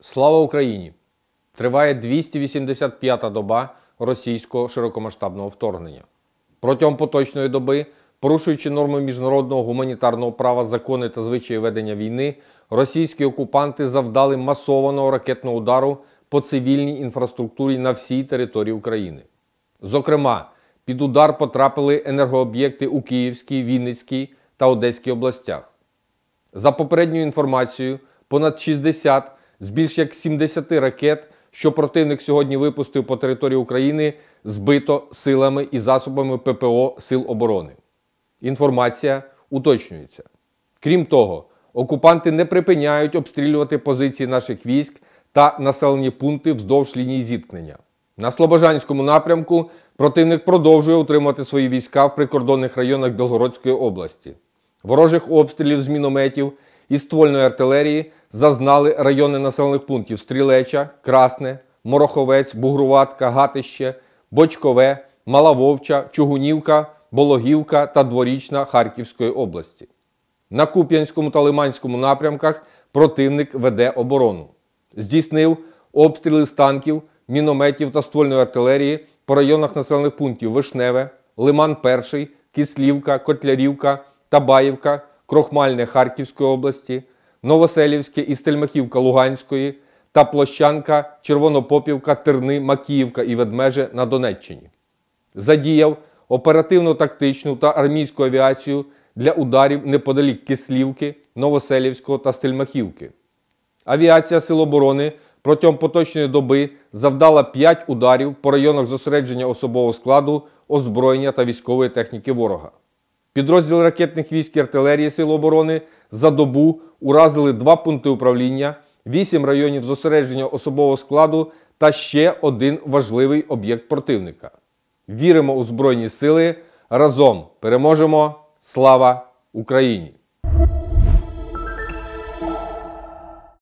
Слава Україні! Триває 285-та доба російського широкомасштабного вторгнення. Протягом поточної доби, порушуючи норми міжнародного гуманітарного права, закони та звичаї ведення війни, російські окупанти завдали масованого ракетного удару по цивільній інфраструктурі на всій території України. Зокрема, під удар потрапили енергооб'єкти у Київській, Вінницькій та Одеській областях. За попередньою інформацією, понад 60 з більш як 70 ракет, що противник сьогодні випустив по території України, збито силами і засобами ППО Сил оборони. Інформація уточнюється. Крім того, окупанти не припиняють обстрілювати позиції наших військ та населені пункти вздовж лінії зіткнення. На Слобожанському напрямку противник продовжує утримувати свої війська в прикордонних районах Білгородської області. Ворожих обстрілів з мінометів і ствольної артилерії зазнали райони населених пунктів Стрілеча, Красне, Мороховець, Бугруватка, Гатище, Бочкове, Мала Вовча, Чугунівка, Бологівка та Дворічна Харківської області. На Куп'янському та Лиманському напрямках противник веде оборону. Здійснив обстріли з танків, мінометів та ствольної артилерії по районах населених пунктів Вишневе, Лиман-1, Кислівка, Котлярівка, Табаївка, Крохмальне Харківської області, Новоселівське і Стельмахівка Луганської та Площанка, Червонопопівка, Терни, Макіївка і Ведмеже на Донеччині. Задіяв оперативно-тактичну та армійську авіацію для ударів неподалік Кислівки, Новоселівського та Стельмахівки. Авіація Сил оборони протягом поточної доби завдала 5 ударів по районах зосередження особового складу, озброєння та військової техніки ворога. Підрозділи ракетних військ і артилерії Сил оборони за добу уразили 2 пункти управління, 8 районів зосередження особового складу та ще один важливий об'єкт противника. Віримо у Збройні Сили, разом переможемо! Слава Україні!